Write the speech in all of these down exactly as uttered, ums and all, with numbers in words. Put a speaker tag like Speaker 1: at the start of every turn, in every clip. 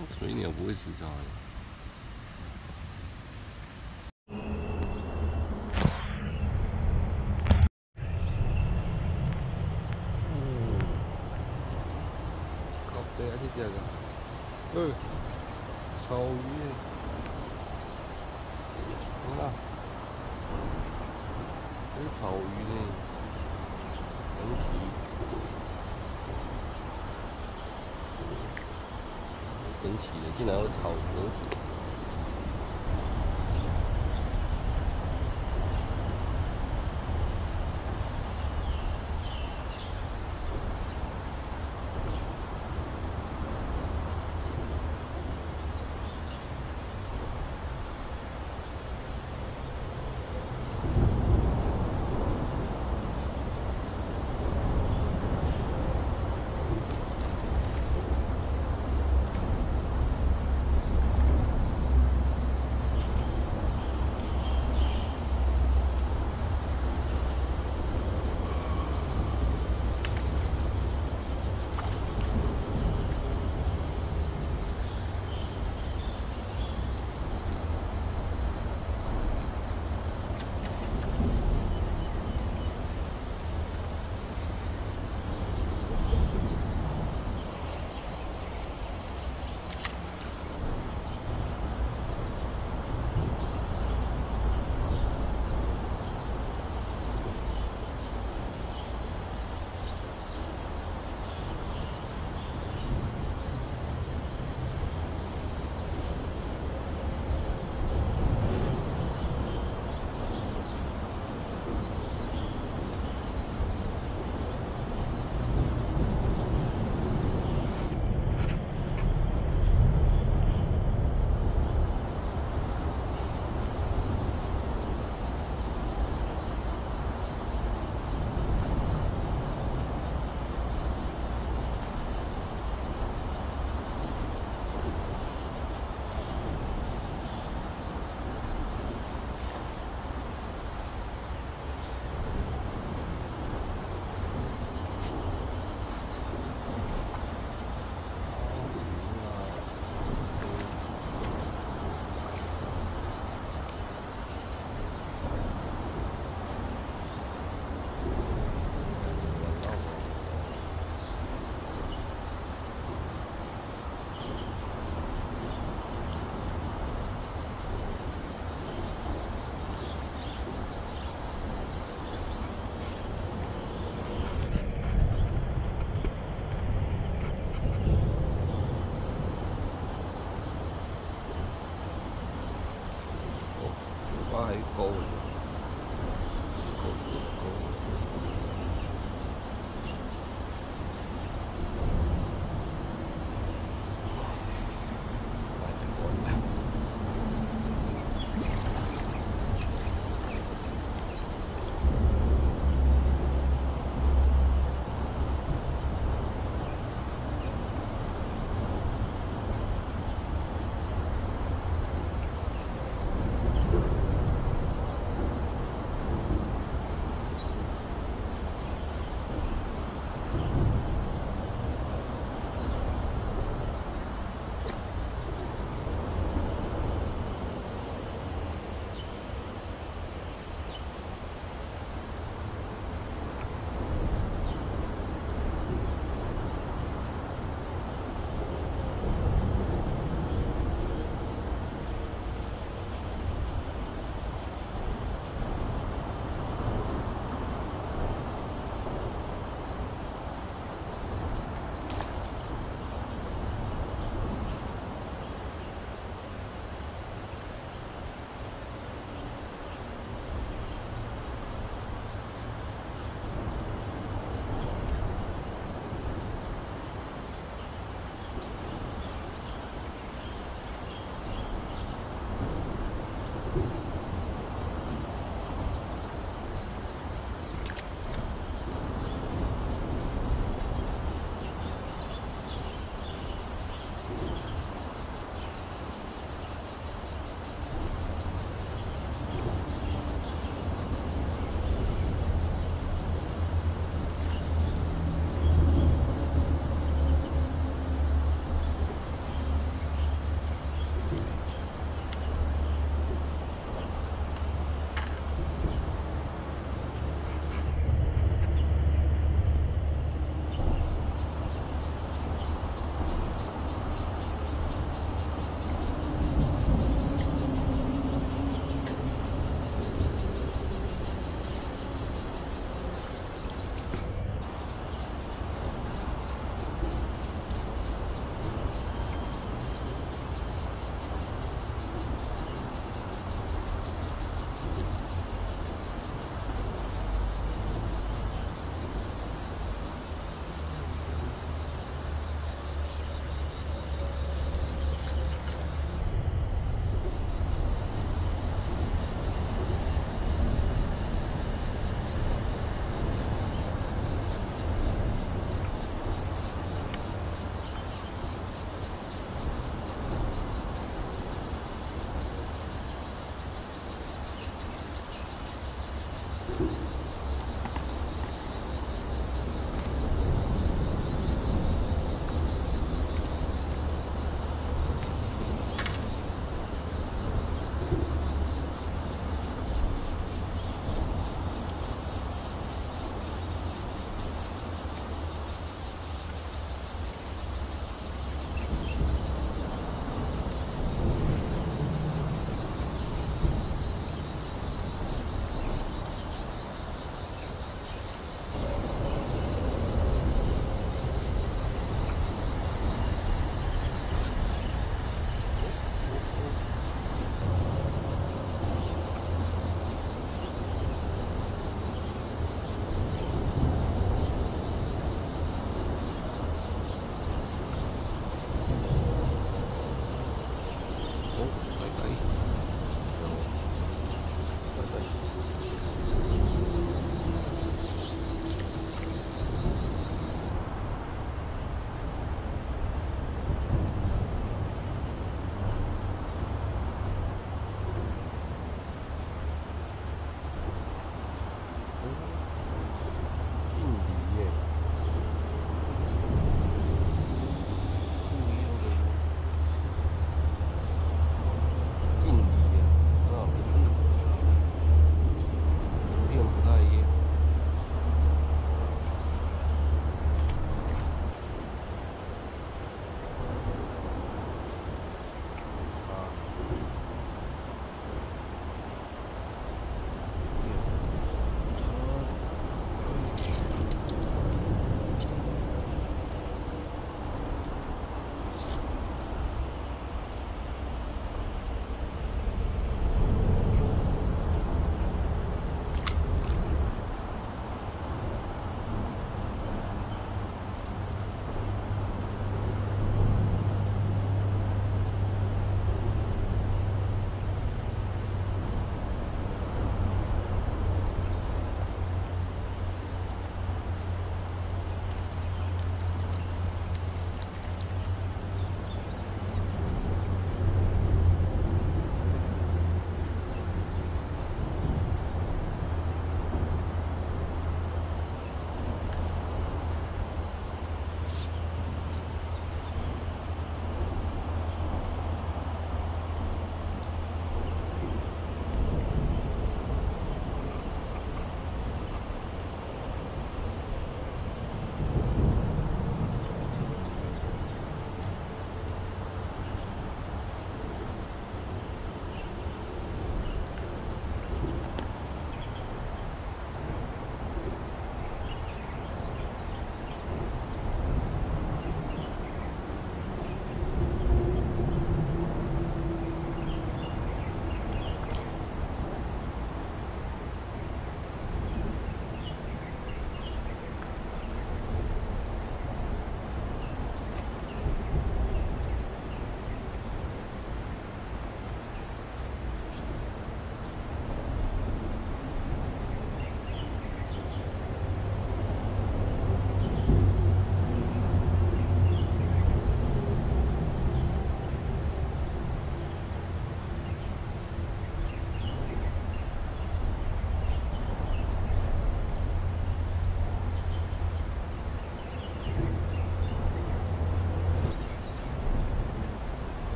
Speaker 1: 吹鸟不会吃炸的。嗯，靠背啊，这只个，呃，草鱼，好啦，这是草鱼呢，神奇，神奇的，竟然有草蛇。 我还勾了，勾勾勾。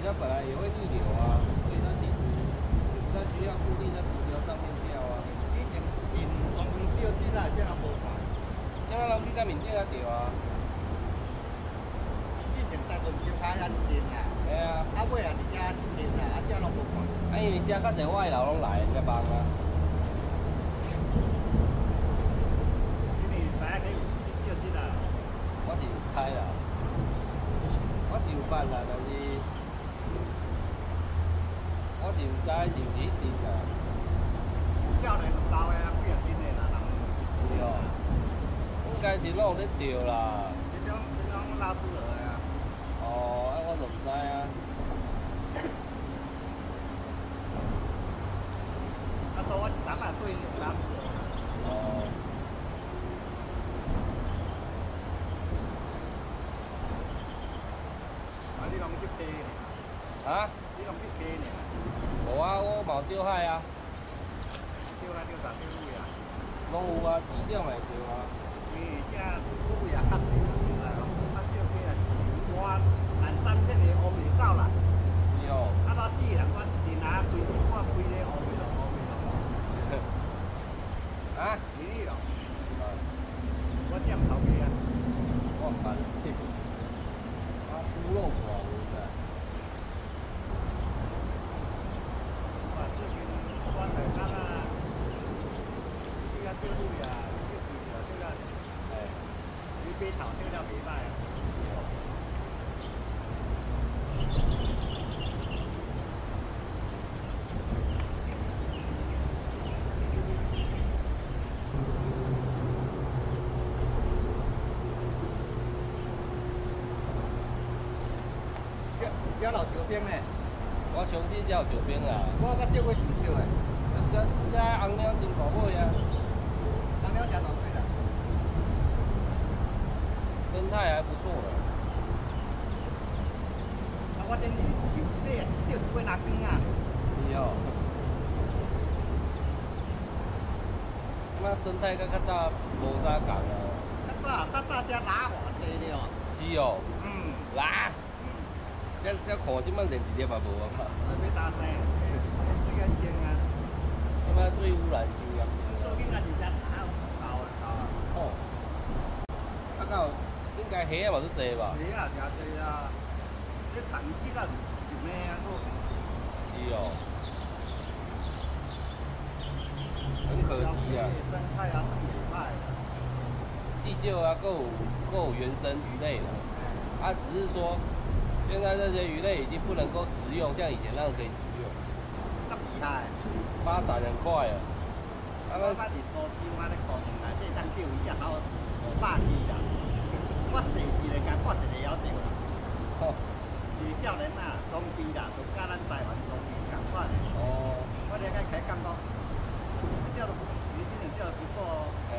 Speaker 2: 它本来也会逆流啊，所以它其实也不太需要固定在浮标上面钓啊。
Speaker 3: 以前因专门钓这啦，这样无法。
Speaker 2: 现在人去在缅甸啊钓啊。
Speaker 3: 之前三轮就拍遐一斤啦。
Speaker 2: 系啊。
Speaker 3: 啊尾啊，伫遮一斤啦，啊这拢无看。
Speaker 2: 啊，因为遮较侪外劳拢来在帮啊。
Speaker 3: 因为白啊，可以钓这啦。
Speaker 2: 我是有开啦，我是有办啦，但是我是唔知是毋是一定啦。
Speaker 3: 少年包的啊，几啊斤的啦，人。
Speaker 2: 对哦，应该是拢有咧钓啦。
Speaker 3: 这种这种拉出来的啊。
Speaker 2: 哦，啊我就唔知啊。
Speaker 3: 啊，说我一三百对牛拉出来。
Speaker 2: 哦。
Speaker 3: 啊，你拢去钓呢？
Speaker 2: 啊？
Speaker 3: 你拢去钓呢？
Speaker 2: 无啊，我嘛有钓海啊。
Speaker 3: 钓海钓啥钓鱼啊？
Speaker 2: 拢有啊，鱼钓嘛会钓啊。
Speaker 3: 因为遮鱼也较济，知道无？啊，钓起来是我南山片的乌米草啦。
Speaker 2: 是哦。
Speaker 3: 啊，我死人，我一日拿规我规个乌米咯，乌米咯。
Speaker 2: 啊？
Speaker 3: 你咯？我点头家啊。
Speaker 2: 我唔捌。啊，猪肉寡有噻。
Speaker 3: 哇，最近我在那个，这个钓鱼啊，钓鱼啊，这个，
Speaker 2: 哎，
Speaker 3: 鱼尾头钓了袂歹啊。钓老九边呢？
Speaker 2: 我上次只有九边啦。
Speaker 3: 我捌钓过真少诶。
Speaker 2: 这这红鸟真大尾啊！
Speaker 3: 红鸟真大尾啦。
Speaker 2: 生态还不错了。
Speaker 3: 啊，我顶日游买钓一尾拿竿啊。
Speaker 2: 是哦。那生态甲较早无啥共啊。
Speaker 3: 较早较早遮拉偌济了。
Speaker 2: 是哦。
Speaker 3: 嗯。
Speaker 2: 拉。这这看即摆电视碟嘛无啊嘛。
Speaker 3: 要打生，这个钱啊。
Speaker 2: 即摆最污染性啊。
Speaker 3: 做囡仔是遮打搞啊搞啊。
Speaker 2: 哦。啊，到应该虾嘛都济吧？
Speaker 3: 虾啊，诚济啊。这产季啦就咩啊都。
Speaker 2: 是哦。很可惜啊。
Speaker 3: 生态啊，生野派。
Speaker 2: 地鲫啊，够有够有原生鱼类了。啊，只是说。现在这些鱼类已经不能够食用，像以前那样可以食用。
Speaker 3: 这厉害！
Speaker 2: 发展很快啊。
Speaker 3: 他们捌伫苏州啊，咧公园内底当钓鱼啊，好五百只啦。我射一个，甲看一个了着啦。
Speaker 2: 哦。
Speaker 3: 是少年啊，装逼啦，就甲咱台湾装逼共款的。哦。我了解起感觉，钓得不，年轻人钓得不错哦。哎。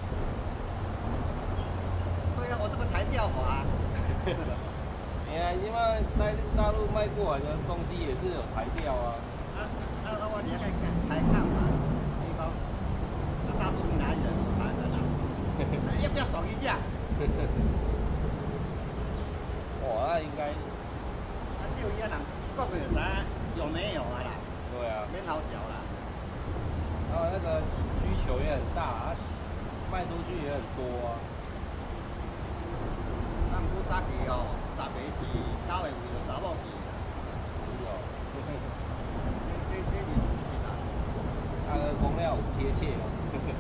Speaker 3: 对啊，我这个台钓法。
Speaker 2: 哎呀，你妈在大陆卖过来的东西也是有台钓啊。
Speaker 3: 啊啊！我了解台港嘛，你讲，这大陆哪里人台的啦？要不要爽一下？
Speaker 2: 哇，那应该。
Speaker 3: 啊，钓鱼啊，人国不知有没有啊啦？
Speaker 2: 对啊。
Speaker 3: 免好小啦。
Speaker 2: 然后那个需求也很大，啊，卖出去也很多啊。
Speaker 3: 咱古早期哦，十个是九个为着查某去。
Speaker 2: 是哦。
Speaker 3: 这这这是事实啦。
Speaker 2: 那个公料有贴切哦。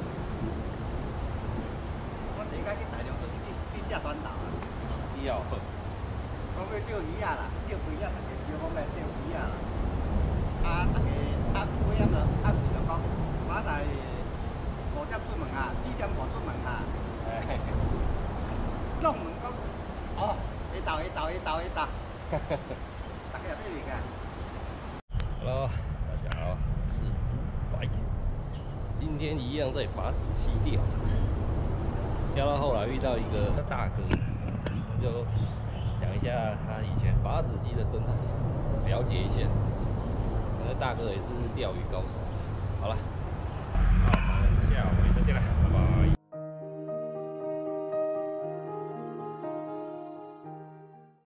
Speaker 3: 我第一摆去大陆就是去去下船岛啊。
Speaker 2: 是哦。
Speaker 3: 讲去钓鱼啊啦，钓鱼啊，大家招讲来钓鱼啊啦。啊，大家啊几点了？啊是就讲，我在五点出门啊，四点半出门啊。哎。弄门讲。哦，会到会到会到会到，大家有咩个
Speaker 2: ？Hello， 大家好，我是白。今天一样在筏子期钓场，钓到后来遇到一个大哥，就讲一下他以前筏子机的生态，了解一下。那大哥也是钓鱼高手。好了。